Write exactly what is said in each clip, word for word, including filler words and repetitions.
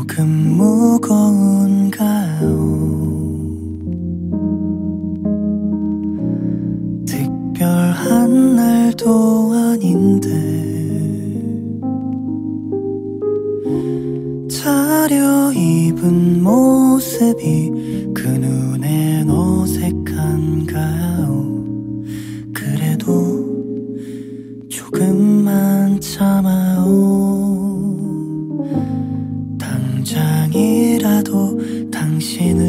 조금 무거운가요? 특별한 날도 아닌데 차려입은 모습이 그 눈엔 어색한가요? 그래도 조금만 참아요. 당장이라도 당신을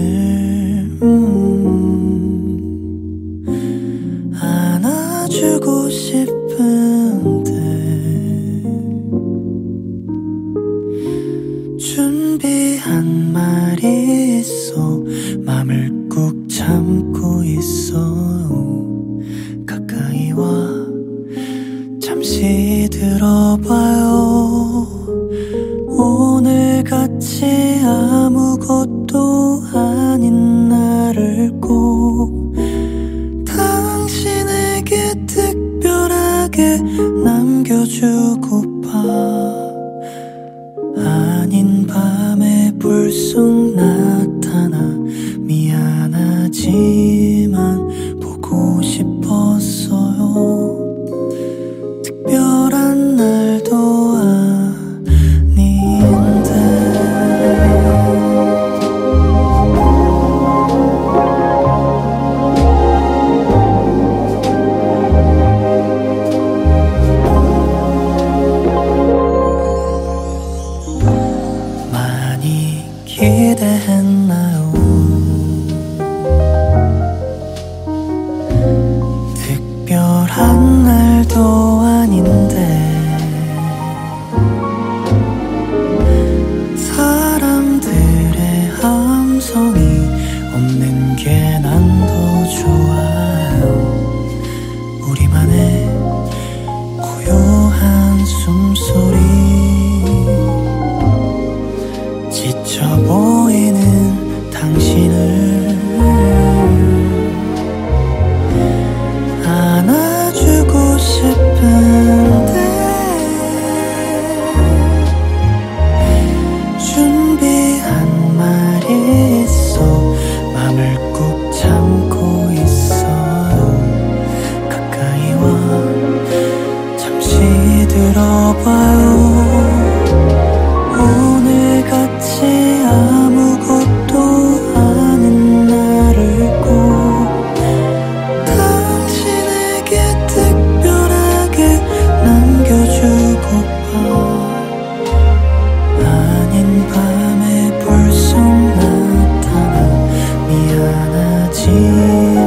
음, 안아주고 싶은데 준비한 말이 있어 맘을 꾹 참고 있어. 가까이 와 잠시 들어봐요. 오늘같이 아무것도 아닌 나를 꼭 당신에게 특별하게 남겨주고파. 아닌 밤에 불쑥 나타나 미안하지만 보고 싶었어요. 특별한 날도 아닌데 많이 기대했나요? 특별한 날도 아닌데 사람들의 함성이 없는 게 난 더 좋아요. 우리만의 고요한 숨소리 지쳐 보이는 당신을 안아주고 싶은데 준비한 말이 있어 맘을 꾹 참고 있어요. 가까이 와 잠시 들어봐요. 오늘같이 아무것도 아닌 나를 꼭 당신에게 특별하게 남겨주고파. 아닌 밤에 불쑥 나타나 미안하지